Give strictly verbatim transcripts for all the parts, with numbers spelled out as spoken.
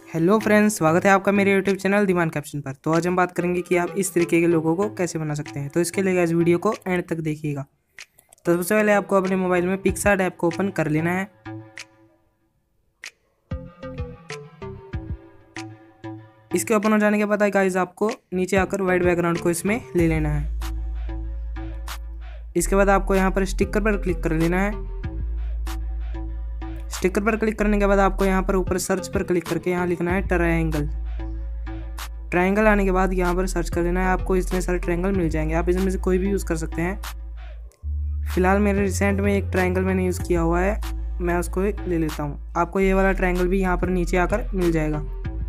Hello friends, स्वागत है आपका मेरे यूट्यूब चैनल दीवान कैप्शन पर। तो आज हम बात करेंगे कि आप इस तरीके के लोगों को कैसे बना सकते हैं। तो इसके लिए इस वीडियो को एंड तक देखिएगा। तो सबसे पहले आपको अपने मोबाइल में पिक्सार्ट ऐप को ओपन कर लेना है। इसके ओपन हो जाने के बाद गाइस आपको नीचे आकर वाइट बैकग्राउंड को इसमें ले लेना है। इसके बाद आपको यहाँ पर स्टिकर पर क्लिक कर लेना है। स्टिकर पर क्लिक करने के बाद आपको यहाँ पर ऊपर सर्च पर क्लिक करके यहाँ लिखना है ट्रायंगल। ट्रायंगल आने के बाद यहाँ पर सर्च कर लेना है। आपको इतने सारे ट्रायंगल मिल जाएंगे, आप इसमें से कोई भी यूज़ कर सकते हैं। फिलहाल मेरे रिसेंट में एक ट्रायंगल मैंने यूज़ किया हुआ है, मैं उसको ले लेता हूँ। आपको ये वाला ट्रायंगल भी यहाँ पर नीचे आकर मिल जाएगा।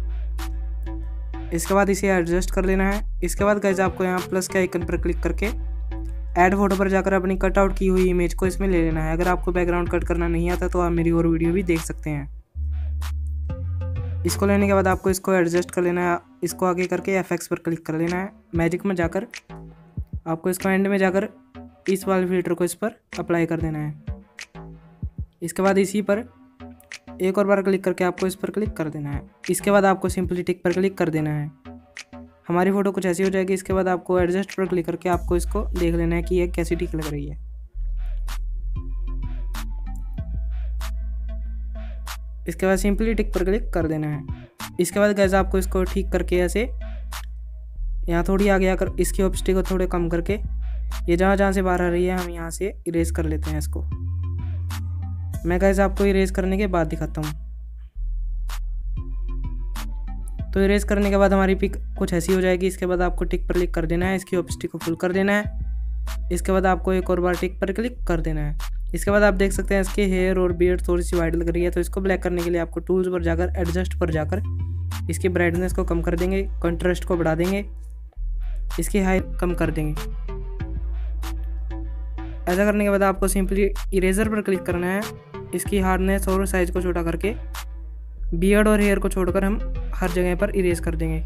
इसके बाद इसे एडजस्ट कर लेना है। इसके बाद गाइस आपको यहाँ प्लस के आइकन पर क्लिक करके ऐड फोटो पर जाकर अपनी कटआउट की हुई इमेज को इसमें ले लेना है। अगर आपको बैकग्राउंड कट करना नहीं आता तो आप मेरी और वीडियो भी देख सकते हैं। इसको लेने के बाद आपको इसको एडजस्ट कर लेना है। इसको आगे करके एफ एक्स पर क्लिक कर लेना है। मैजिक में जाकर आपको इसको एंड में जाकर इस वाले फिल्टर को इस पर अप्लाई कर देना है। इसके बाद इसी पर एक और बार क्लिक करके आपको इस पर क्लिक कर देना है। इसके बाद आपको सिंपली टिक पर क्लिक कर देना है। हमारी फ़ोटो कुछ ऐसी हो जाएगी। इसके बाद आपको एडजस्ट पर क्लिक करके आपको इसको देख लेना है कि ये कैसी ठीक लग रही है। इसके बाद सिंपली टिक पर क्लिक कर देना है। इसके बाद गाइस आपको इसको ठीक करके ऐसे यहाँ थोड़ी आगे आकर इसकी ऑब्स्टिक को थोड़े कम करके ये जहाँ जहाँ से बाहर आ रही है हम यहाँ से इरेज कर लेते हैं इसको। मैं गाइस आपको इरेज करने के बाद दिखाता हूँ। तो इरेज करने के बाद हमारी पिक कुछ ऐसी हो जाएगी। इसके बाद आपको टिक पर क्लिक कर देना है। इसकी ऑब्स्टिक को फुल कर देना है। इसके बाद आपको एक और बार टिक पर क्लिक कर देना है। इसके बाद आप देख सकते हैं इसके हेयर और बियर्ड थोड़ी सी वाइट लग रही है। तो इसको ब्लैक करने के लिए आपको टूल्स पर जाकर एडजस्ट पर जाकर इसकी ब्राइटनेस को कम कर देंगे, कंट्रास्ट को बढ़ा देंगे, इसकी हाइट कम कर देंगे। ऐसा करने के बाद आपको सिंपली इरेजर पर क्लिक करना है। इसकी हार्डनेस और साइज को छोटा करके बियर्ड और हेयर को छोड़कर हम हर जगह पर इरेज कर देंगे।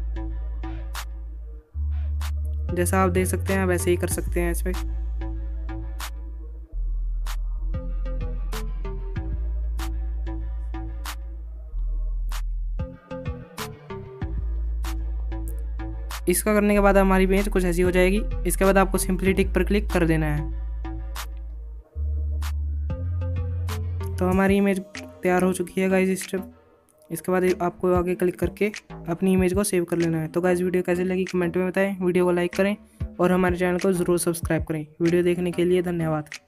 जैसा आप देख सकते हैं वैसे ही कर सकते हैं इसमें। इसका करने के बाद हमारी इमेज कुछ ऐसी हो जाएगी। इसके बाद आपको सिंपली टिक पर क्लिक कर देना है। तो हमारी इमेज तैयार हो चुकी है गाइस इस टाइम। इसके बाद आपको आगे क्लिक करके अपनी इमेज को सेव कर लेना है। तो गाइस वीडियो कैसी लगी कमेंट में बताएं, वीडियो को लाइक करें और हमारे चैनल को ज़रूर सब्सक्राइब करें। वीडियो देखने के लिए धन्यवाद।